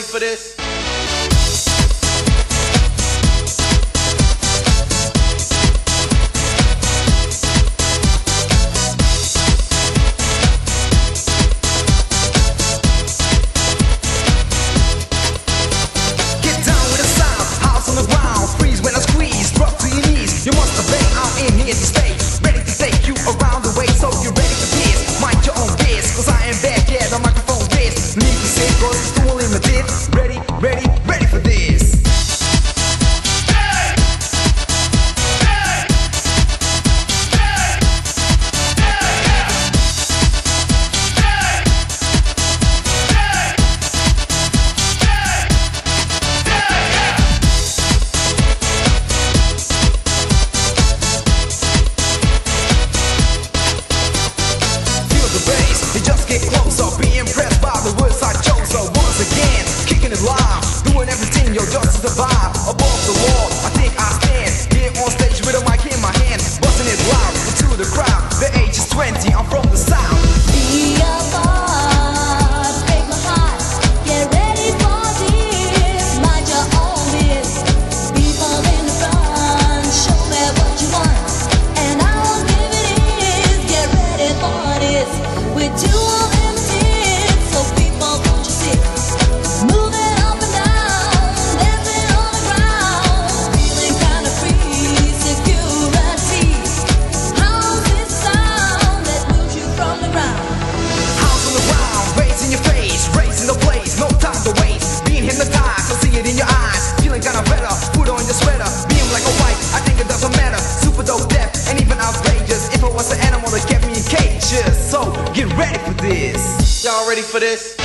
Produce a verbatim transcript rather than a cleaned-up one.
for this? You must obey, I'm in here to stay, ready to take you around the way. So you're ready for this, mind your own biz, cause I am back, yeah, the microphone is. Need to say, cause it's too limited. Ready, ready, ready for this. Yo, just to survive above the law, I think I stand here on stage with a mic in my hand, busting it loud into the crowd. The age is twenty, I'm from the south. Be a boss, break my heart. Get ready for this. Mind your own biz. People in the front, show me what you want, and I will give it is. Get ready for this. We're too limited, so people don't you sit. Move it up and down. So, get ready for this. Y'all ready for this?